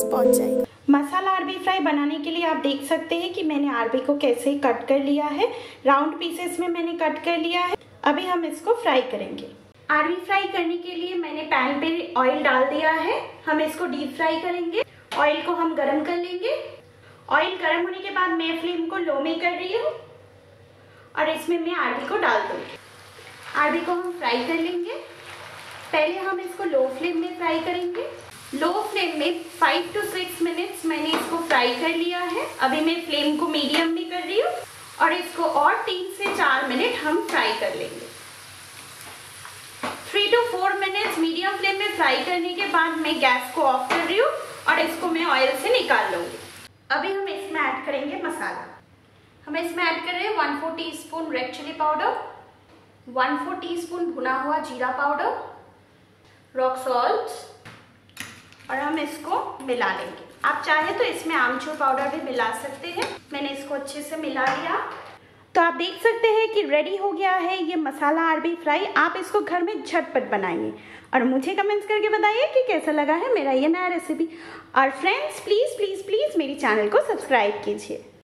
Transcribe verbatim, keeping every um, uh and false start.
पहुंच जाएगा। मसाला अरबी फ्राई बनाने के लिए आप देख सकते हैं कि मैंने अरबी को कैसे कट कर लिया है। राउंड पीसेस में मैंने कट कर लिया है। अभी हम इसको फ्राई करेंगे। अरबी फ्राई करने के लिए मैंने पैन पे ऑयल डाल दिया है। हम इसको डीप फ्राई करेंगे। ऑयल को हम गरम कर लेंगे। ऑयल गरम होने के बाद मैं फ्लेम को लो में कर रही हूँ और इसमें मैं अरबी को डाल दूँगी। अरबी को हम फ्राई कर लेंगे। पहले हम इसको लो फ्लेम में फ्राई करेंगे। लो फ्लेम में फाइव टू सिक्स मिनट्स मैंने इसको फ्राई कर लिया है। अभी मैं फ्लेम को मीडियम में कर रही हूँ और इसको और तीन से चार मिनट हम फ्राई कर लेंगे। Three to four minutes medium flame में फ्राई करने के बाद मैं गैस को ऑफ कर रही हूँ और इसको मैं ऑयल से निकाल लूँगी। अभी हम इसमें ऐड करेंगे मसाला। हम इसमें ऐड कर रहे हैं one four teaspoon red chilli powder, one four teaspoon भुना हुआ जीरा पाउडर, रॉक सॉल्ट और हम इसको मिला लेंगे। आप चाहे तो इसमें आमचूर पाउडर भी मिला सकते हैं। मैंने इसको अच्छे से मिला लिया। तो आप देख सकते हैं कि रेडी हो गया है ये मसाला अरबी फ्राई। आप इसको घर में झटपट बनाइए और मुझे कमेंट्स करके बताइए कि कैसा लगा है मेरा ये नया रेसिपी। और फ्रेंड्स प्लीज़ प्लीज़ प्लीज़ मेरी चैनल को सब्सक्राइब कीजिए।